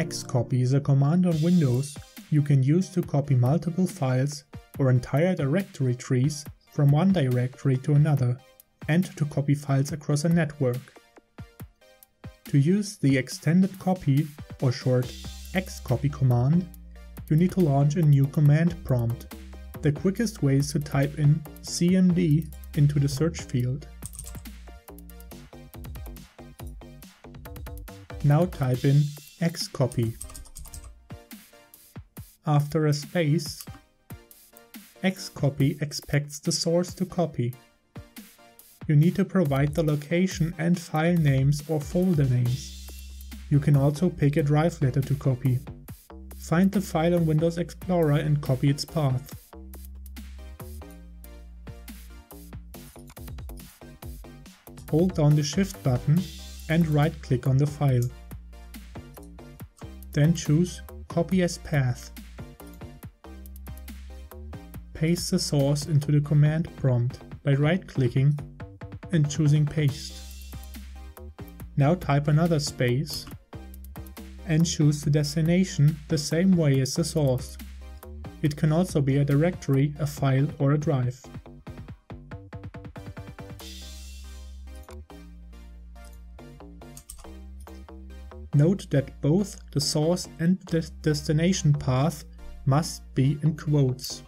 XCOPY is a command on Windows you can use to copy multiple files or entire directory trees from one directory to another, and to copy files across a network. To use the extended copy, or short XCOPY command, you need to launch a new command prompt. The quickest way is to type in cmd into the search field. Now type in XCOPY. After a space, XCOPY expects the source to copy. You need to provide the location and file names or folder names. You can also pick a drive letter to copy. Find the file on Windows Explorer and copy its path. Hold down the Shift button and right-click on the file. Then choose Copy as Path. Paste the source into the command prompt by right-clicking and choosing Paste. Now type another space and choose the destination the same way as the source. It can also be a directory, a file, or a drive. Note that both the source and the destination path must be in quotes.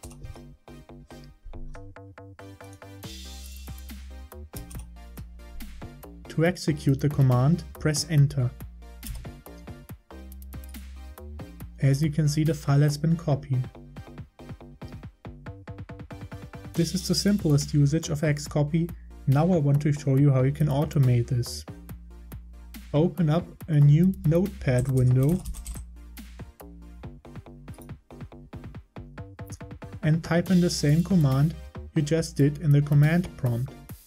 To execute the command, press Enter. As you can see, the file has been copied. This is the simplest usage of XCOPY. Now I want to show you how you can automate this. Open up a new Notepad window and type in the same command you just did in the command prompt.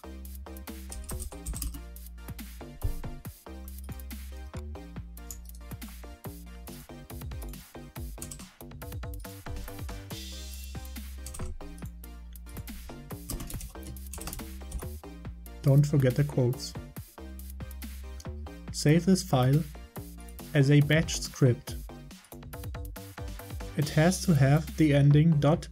Don't forget the quotes. Save this file as a batch script. It has to have the ending .bat.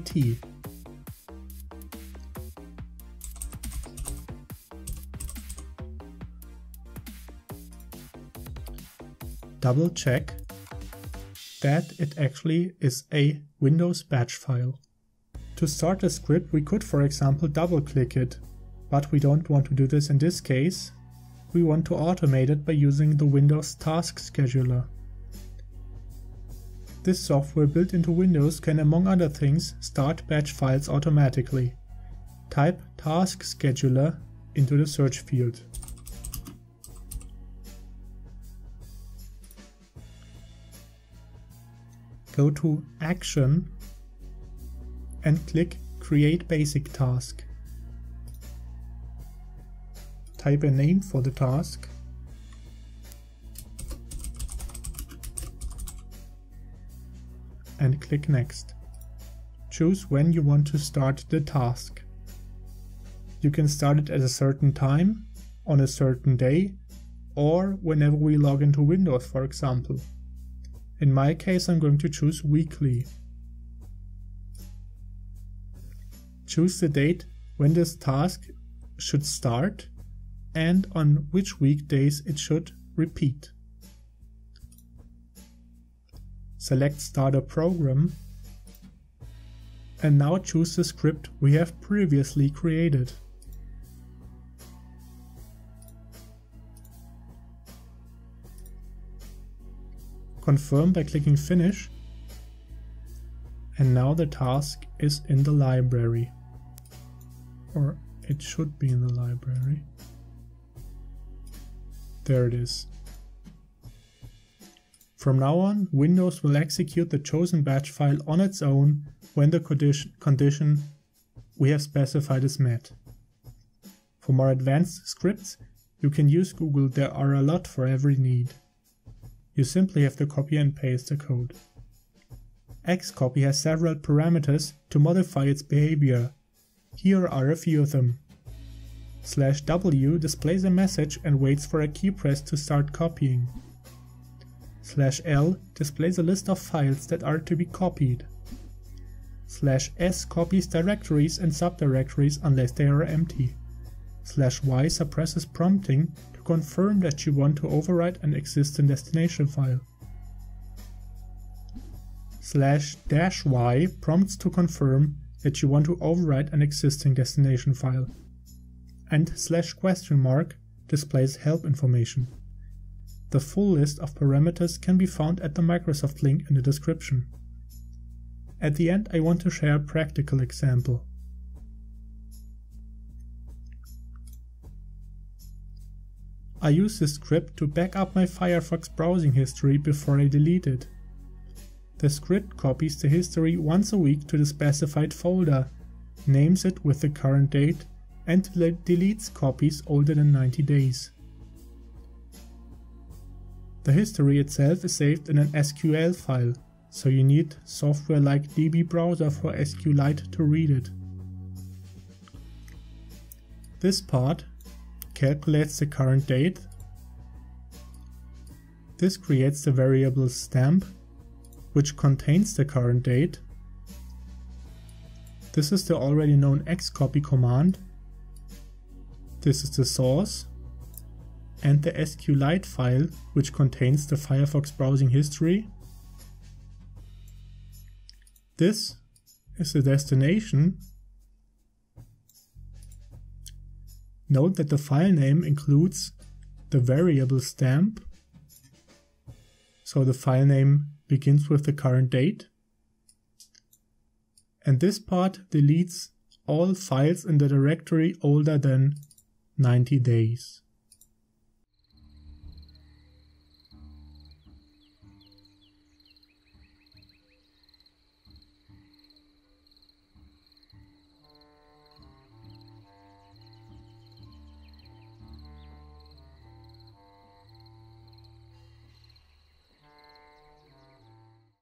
Double check that it actually is a Windows batch file. To start the script, we could, for example, double click it, but we don't want to do this in this case. We want to automate it by using the Windows Task Scheduler. This software built into Windows can, among other things, start batch files automatically. Type Task Scheduler into the search field. Go to Action and click Create Basic Task. Type a name for the task and click Next. Choose when you want to start the task. You can start it at a certain time, on a certain day, or whenever we log into Windows, for example. In my case, I'm going to choose weekly. Choose the date when this task should start and on which weekdays it should repeat. Select Start a Program and now choose the script we have previously created. Confirm by clicking Finish, and now the task is in the library, or it should be in the library. There it is. From now on, Windows will execute the chosen batch file on its own when the condition we have specified is met. For more advanced scripts, you can use Google. There are a lot for every need. You simply have to copy and paste the code. XCOPY has several parameters to modify its behavior. Here are a few of them. /W displays a message and waits for a key press to start copying. /L displays a list of files that are to be copied. /S copies directories and subdirectories unless they are empty. /Y suppresses prompting to confirm that you want to overwrite an existing destination file. /-Y prompts to confirm that you want to overwrite an existing destination file. And /?mark displays help information. The full list of parameters can be found at the Microsoft link in the description. At the end, I want to share a practical example. I use this script to back up my Firefox browsing history before I delete it. The script copies the history once a week to the specified folder, names it with the current date, and deletes copies older than 90 days. The history itself is saved in an SQL file, so you need software like DB Browser for SQLite to read it. This part calculates the current date. This creates the variable stamp, which contains the current date. This is the already known XCOPY command. This is the source, and the SQLite file, which contains the Firefox browsing history. This is the destination. Note that the file name includes the variable stamp, so the file name begins with the current date. And this part deletes all files in the directory older than 90 days.